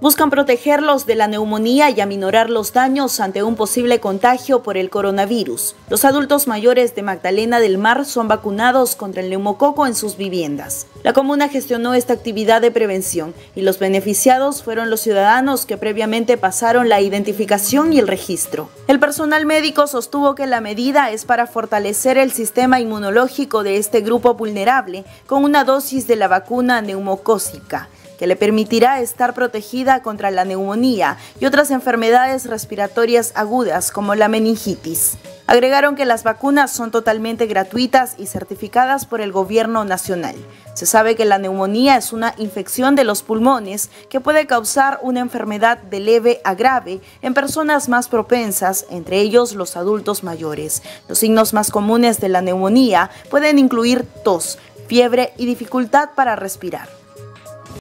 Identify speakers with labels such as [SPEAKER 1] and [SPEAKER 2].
[SPEAKER 1] Buscan protegerlos de la neumonía y aminorar los daños ante un posible contagio por el coronavirus. Los adultos mayores de Magdalena del Mar son vacunados contra el neumococo en sus viviendas. La comuna gestionó esta actividad de prevención y los beneficiados fueron los ciudadanos que previamente pasaron la identificación y el registro. El personal médico sostuvo que la medida es para fortalecer el sistema inmunológico de este grupo vulnerable con una dosis de la vacuna neumocócica, que le permitirá estar protegida contra la neumonía y otras enfermedades respiratorias agudas como la meningitis. Agregaron que las vacunas son totalmente gratuitas y certificadas por el gobierno nacional. Se sabe que la neumonía es una infección de los pulmones que puede causar una enfermedad de leve a grave en personas más propensas, entre ellos los adultos mayores. Los signos más comunes de la neumonía pueden incluir tos, fiebre y dificultad para respirar.